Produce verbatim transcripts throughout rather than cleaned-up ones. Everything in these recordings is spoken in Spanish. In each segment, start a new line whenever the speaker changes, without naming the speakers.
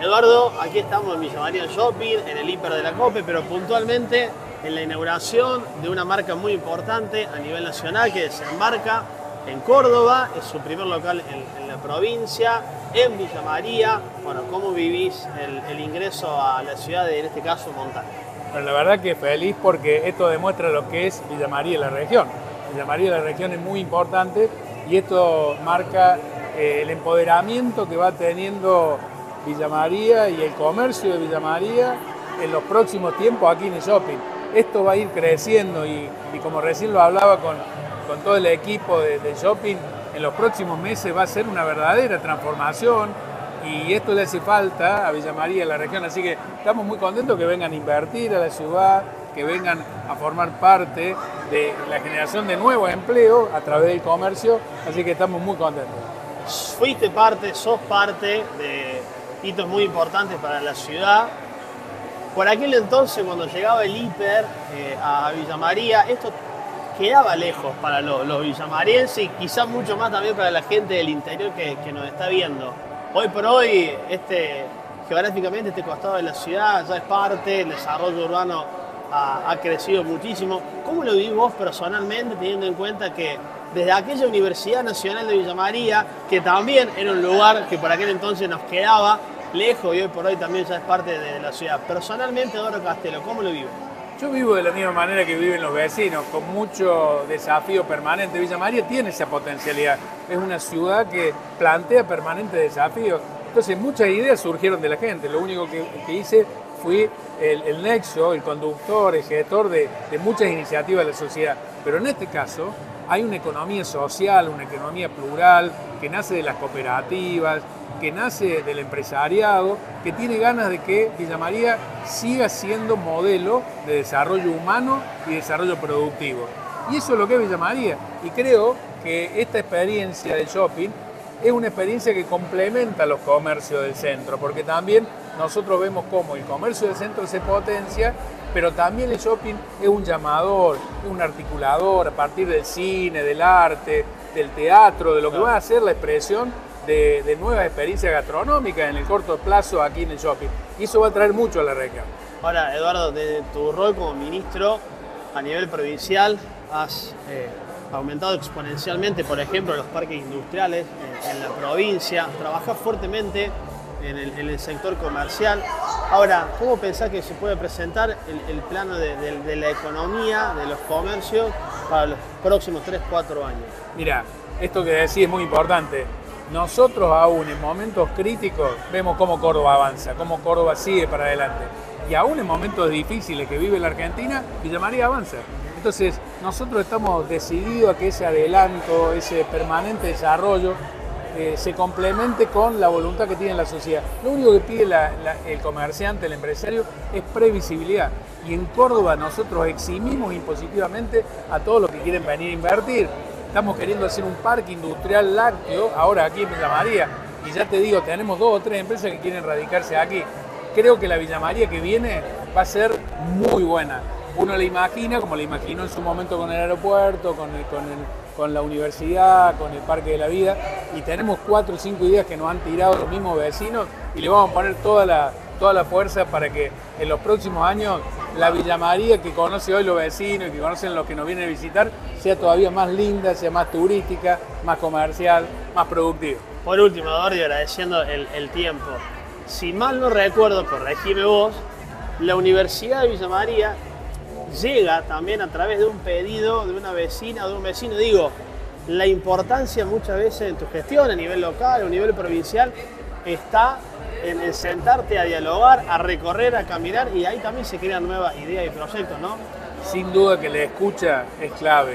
Eduardo, aquí estamos en Villa María Shopping, en el hiper de la COPE, pero puntualmente en la inauguración de una marca muy importante a nivel nacional que desembarca en Córdoba, es su primer local en, en la provincia, en Villa María. Bueno, ¿cómo vivís el, el ingreso a la ciudad de, en este caso, Montaña?
Bueno, la verdad que feliz porque esto demuestra lo que es Villa María y la región. Villa María y la región es muy importante y esto marca eh, el empoderamiento que va teniendo Villa María y el comercio de Villa María en los próximos tiempos aquí en el shopping. Esto va a ir creciendo y, y como recién lo hablaba con, con todo el equipo de, de shopping, en los próximos meses va a ser una verdadera transformación y esto le hace falta a Villa María y a la región, así que estamos muy contentos que vengan a invertir a la ciudad, que vengan a formar parte de la generación de nuevos empleos a través del comercio, así que estamos muy contentos.
Fuiste parte, sos parte de hitos muy importantes para la ciudad. Por aquel entonces, cuando llegaba el hiper eh, a Villa María, esto quedaba lejos para los, los villamarienses y quizás mucho más también para la gente del interior que, que nos está viendo. Hoy por hoy, este, geográficamente, este costado de la ciudad ya es parte, el desarrollo urbano ha, ha crecido muchísimo. ¿Cómo lo vivís vos personalmente, teniendo en cuenta que desde aquella Universidad Nacional de Villa María, que también era un lugar que por aquel entonces nos quedaba lejos y hoy por hoy también ya es parte de la ciudad? Personalmente, Eduardo Castelo, ¿cómo lo vives?
Yo vivo de la misma manera que viven los vecinos, con mucho desafío permanente. Villa María tiene esa potencialidad, es una ciudad que plantea permanentes desafíos. Entonces muchas ideas surgieron de la gente, lo único que, que hice fui el, el nexo, el conductor, el gestor de, de muchas iniciativas de la sociedad. Pero en este caso hay una economía social, una economía plural, que nace de las cooperativas, que nace del empresariado, que tiene ganas de que Villa María siga siendo modelo de desarrollo humano y desarrollo productivo. Y eso es lo que es Villa María. Y creo que esta experiencia de shopping es una experiencia que complementa los comercios del centro, porque también nosotros vemos cómo el comercio del centro se potencia, pero también el shopping es un llamador, es un articulador a partir del cine, del arte, del teatro, de lo que va a ser la expresión De, de nuevas experiencias gastronómicas en el corto plazo aquí en el shopping. Y eso va a traer mucho a la región.
Ahora, Eduardo, desde tu rol como ministro a nivel provincial, has eh, aumentado exponencialmente, por ejemplo, los parques industriales en, en la provincia, trabajás fuertemente en el, en el sector comercial. Ahora, ¿cómo pensás que se puede presentar el, el plano de, de, de la economía, de los comercios, para los próximos tres, cuatro años?
Mira, esto que decís es muy importante. Nosotros aún en momentos críticos vemos cómo Córdoba avanza, cómo Córdoba sigue para adelante. Y aún en momentos difíciles que vive la Argentina, Villa María avanza. Entonces nosotros estamos decididos a que ese adelanto, ese permanente desarrollo eh, se complemente con la voluntad que tiene la sociedad. Lo único que pide la, la, el comerciante, el empresario, es previsibilidad. Y en Córdoba nosotros eximimos impositivamente a todos los que quieren venir a invertir. Estamos queriendo hacer un parque industrial lácteo, ahora aquí en Villa María, y ya te digo, tenemos dos o tres empresas que quieren radicarse aquí. Creo que la Villa María que viene va a ser muy buena. Uno la imagina, como la imaginó en su momento con el aeropuerto, con, el, con, el, con la universidad, con el Parque de la Vida, y tenemos cuatro o cinco ideas que nos han tirado los mismos vecinos, y le vamos a poner toda la, toda la fuerza para que en los próximos años la Villa María que conoce hoy los vecinos y que conocen los que nos vienen a visitar sea todavía más linda, sea más turística, más comercial, más productiva.
Por último, Eduardo, y agradeciendo el, el tiempo, si mal no recuerdo, corregime vos, la Universidad de Villa María llega también a través de un pedido de una vecina o de un vecino. Digo, la importancia muchas veces en tu gestión a nivel local o a nivel provincial está en, en sentarte a dialogar, a recorrer, a caminar, y ahí también se crean nuevas ideas y proyectos, ¿no?
Sin duda que la escucha es clave.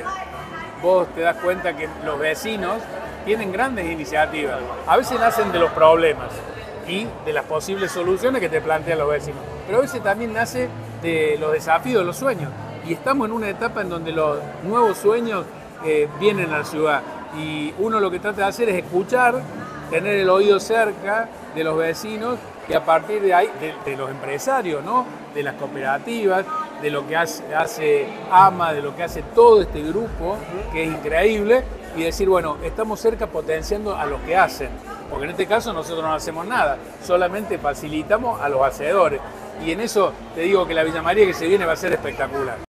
Vos te das cuenta que los vecinos tienen grandes iniciativas. A veces nacen de los problemas y de las posibles soluciones que te plantean los vecinos, pero a veces también nace de los desafíos, de los sueños. Y estamos en una etapa en donde los nuevos sueños eh, vienen a la ciudad. Y uno lo que trata de hacer es escuchar, tener el oído cerca de los vecinos y a partir de ahí, de, de los empresarios, ¿no? De las cooperativas, de lo que hace, hace AMA, de lo que hace todo este grupo, que es increíble, y decir, bueno, estamos cerca potenciando a los que hacen. porque en este caso nosotros no hacemos nada, solamente facilitamos a los hacedores. Y en eso te digo que la Villa María que se viene va a ser espectacular.